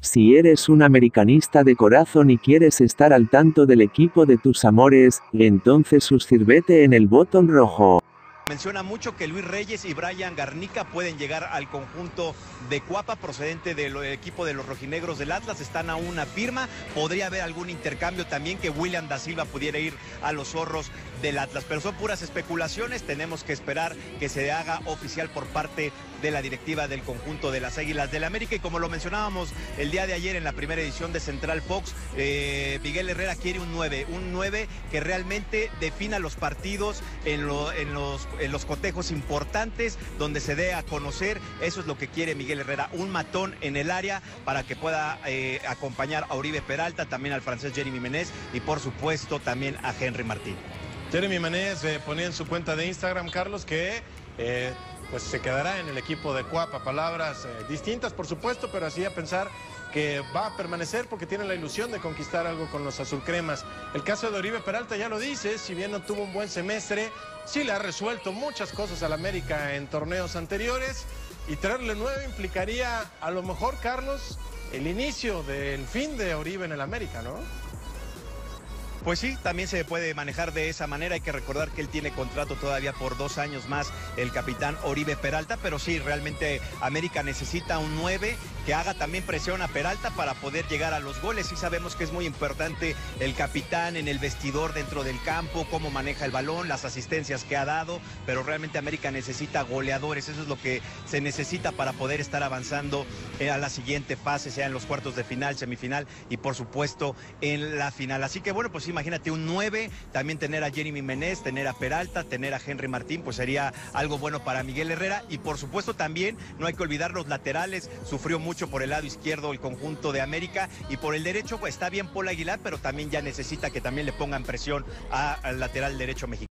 Si eres un americanista de corazón y quieres estar al tanto del equipo de tus amores, entonces suscríbete en el botón rojo. Menciona mucho que Luis Reyes y Brian Garnica pueden llegar al conjunto de Cuapa procedente del equipo de los rojinegros del Atlas. Están a una firma. Podría haber algún intercambio también, que William da Silva pudiera ir a los zorros del Atlas. Pero son puras especulaciones. Tenemos que esperar que se haga oficial por parte de la directiva del conjunto de las Águilas del América. Y como lo mencionábamos el día de ayer en la primera edición de Central Fox, Miguel Herrera quiere un 9 que realmente defina los partidos en los cotejos importantes, donde se dé a conocer. Eso es lo que quiere Miguel Herrera, un matón en el área para que pueda acompañar a Oribe Peralta, también al francés Jeremy Menez y por supuesto también a Henry Martín. Jeremy Menez ponía en su cuenta de Instagram, Carlos, que pues se quedará en el equipo de Cuapa. Palabras distintas, por supuesto, pero hacía pensar que va a permanecer porque tiene la ilusión de conquistar algo con los azulcremas. El caso de Oribe Peralta ya lo dice, si bien no tuvo un buen semestre, sí le ha resuelto muchas cosas al América en torneos anteriores, y traerle 9 implicaría a lo mejor, Carlos, el inicio del fin de Oribe en el América, ¿no? Pues sí, también se puede manejar de esa manera. Hay que recordar que él tiene contrato todavía por 2 años más, el capitán Oribe Peralta, pero sí, realmente América necesita un 9 que haga también presión a Peralta para poder llegar a los goles. Sí sabemos que es muy importante el capitán en el vestidor, dentro del campo, cómo maneja el balón, las asistencias que ha dado, pero realmente América necesita goleadores. Eso es lo que se necesita para poder estar avanzando a la siguiente fase, sea en los cuartos de final, semifinal y por supuesto en la final. Así que bueno, pues imagínate un 9, también tener a Jeremy Menez, tener a Peralta, tener a Henry Martín, pues sería algo bueno para Miguel Herrera. Y por supuesto también no hay que olvidar los laterales. Sufrió mucho por el lado izquierdo el conjunto de América, y por el derecho pues está bien Paul Aguilar, pero también ya necesita que también le pongan presión al lateral derecho mexicano.